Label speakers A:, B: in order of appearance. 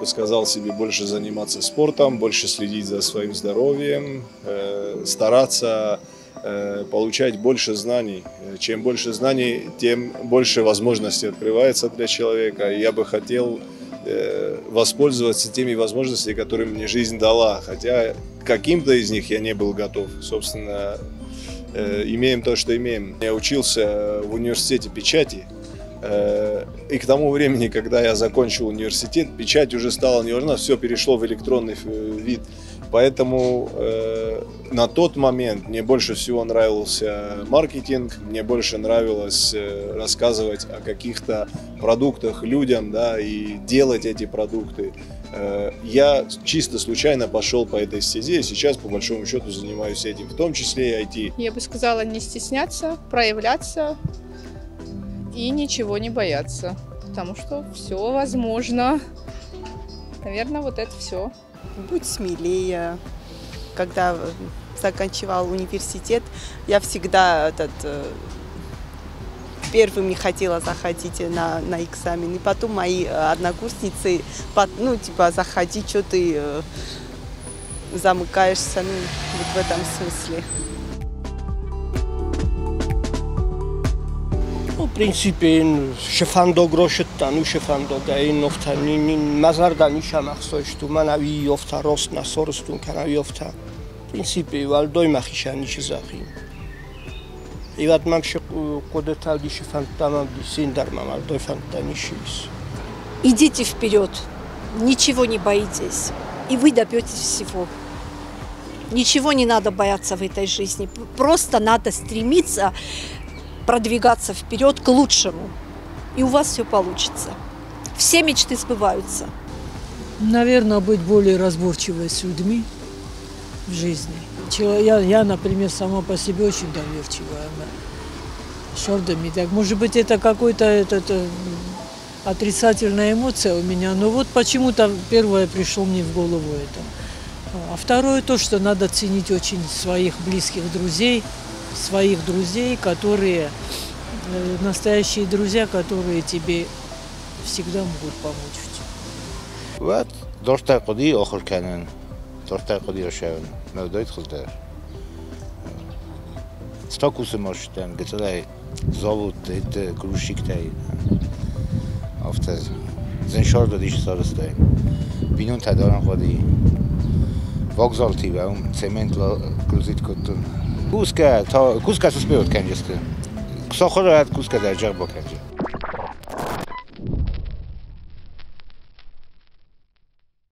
A: сказал себе больше заниматься спортом, больше следить за своим здоровьем, стараться получать больше знаний. Чем больше знаний, тем больше возможностей открывается для человека. Я бы хотел воспользоваться теми возможностями, которые мне жизнь дала, хотя каким-то из них я не был готов. Собственно, имеем то, что имеем. Я учился в университете печати, и к тому времени, когда я закончил университет, печать уже стала не важна, все перешло в электронный вид. Поэтому на тот момент мне больше всего нравился маркетинг, мне больше нравилось рассказывать о каких-то продуктах людям, да, и делать эти продукты. Я чисто случайно пошел по этой стезе, и сейчас по большому счету занимаюсь этим, в том числе и IT.
B: Я бы сказала, не стесняться, проявляться и ничего не бояться, потому что все возможно. Наверное, вот это все.
C: Будь смелее. Когда заканчивал университет, я всегда первым не хотела заходить на экзамен. И потом мои однокурсницы, заходи, что ты замыкаешься, вот в этом смысле.
D: В принципе, шефандог рошеттан, шефандога, инофтан, мазардан ишамахсой, что манави йофта рост на соростун канави йофта. В принципе, валдой махишан ничезахи. И вот мамше кодеталди шефантамам синдарма валдой фантанишис.
E: Идите вперед, ничего не боитесь, и вы добьетесь всего. Ничего не надо бояться в этой жизни, просто надо стремиться продвигаться вперед к лучшему, и у вас все получится. Все мечты сбываются.
F: Наверное, быть более разборчивой с людьми в жизни. Я, например, сама по себе очень доверчивая. Шордами. Так, может быть, это какой-то отрицательная эмоция у меня, но вот почему-то первое пришло мне в голову это. А второе то, что надо ценить очень своих близких друзей, которые настоящие друзья, которые тебе всегда могут помочь.
G: Вот, дорта коди охор канен, дорта коди ошавен, надоит худер. Стокусы можем, где-то зовут это крушиктай. Афтер, зеншор дадиш сарастай. Бинун тадаран коди. Вокзалти ваум цемент грузит котун. Куска успеет, конечно. Сахар от куска даже боканчик.